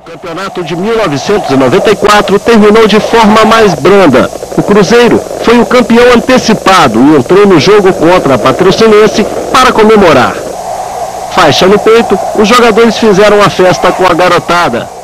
campeonato de 1994 terminou de forma mais branda. O Cruzeiro foi o campeão antecipado e entrou no jogo contra a Patrocinense para comemorar. Faixa no peito, os jogadores fizeram a festa com a garotada.